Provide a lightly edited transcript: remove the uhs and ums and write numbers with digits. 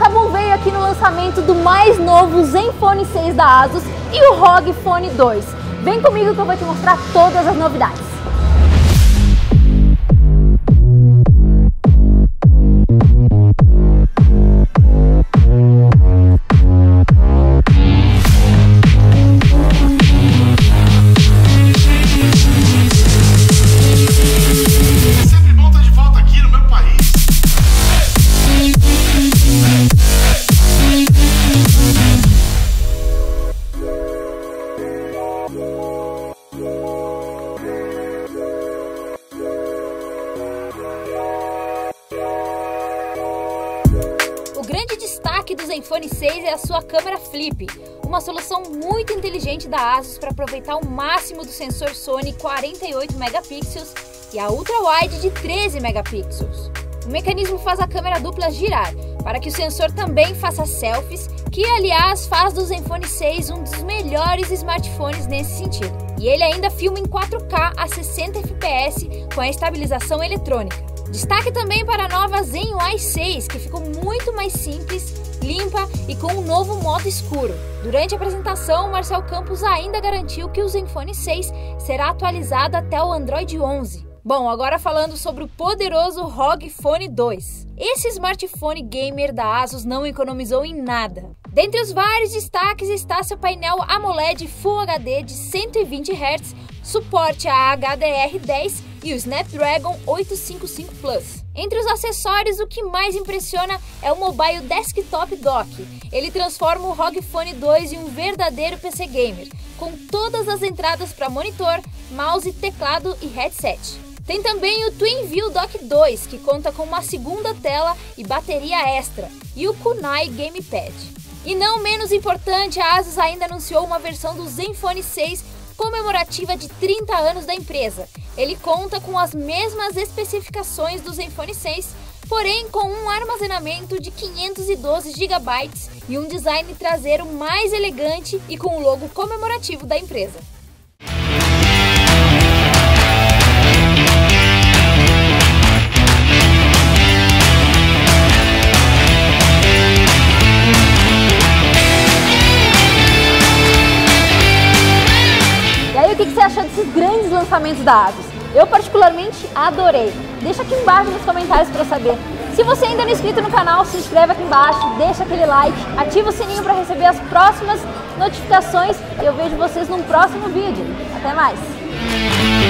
Kabum veio aqui no lançamento do mais novo Zenfone 6 da ASUS e o ROG Phone 2. Vem comigo que eu vou te mostrar todas as novidades. O grande destaque do Zenfone 6 é a sua câmera flip, uma solução muito inteligente da ASUS para aproveitar o máximo do sensor Sony 48 megapixels e a ultra-wide de 13 megapixels. O mecanismo faz a câmera dupla girar, para que o sensor também faça selfies, que aliás faz do Zenfone 6 um dos melhores smartphones nesse sentido. E ele ainda filma em 4K a 60 fps com a estabilização eletrônica. Destaque também para a nova ZenUI 6, que ficou muito mais simples, limpa e com um novo modo escuro. Durante a apresentação, Marcel Campos ainda garantiu que o Zenfone 6 será atualizado até o Android 11. Bom, agora falando sobre o poderoso ROG Phone 2. Esse smartphone gamer da ASUS não economizou em nada. Dentre os vários destaques está seu painel AMOLED Full HD de 120 Hz, suporte a HDR10 e o Snapdragon 855 Plus. Entre os acessórios, o que mais impressiona é o Mobile Desktop Dock. Ele transforma o ROG Phone 2 em um verdadeiro PC gamer, com todas as entradas para monitor, mouse, teclado e headset. Tem também o TwinView Dock 2, que conta com uma segunda tela e bateria extra, e o Kunai Gamepad. E não menos importante, a ASUS ainda anunciou uma versão do Zenfone 6 comemorativa de 30 anos da empresa. Ele conta com as mesmas especificações do Zenfone 6, porém com um armazenamento de 512 GB e um design traseiro mais elegante e com o logo comemorativo da empresa. O que você achou desses grandes lançamentos da ASUS? Eu particularmente adorei. Deixa aqui embaixo nos comentários para eu saber. Se você ainda não é inscrito no canal, se inscreve aqui embaixo, deixa aquele like, ativa o sininho para receber as próximas notificações e eu vejo vocês num próximo vídeo. Até mais!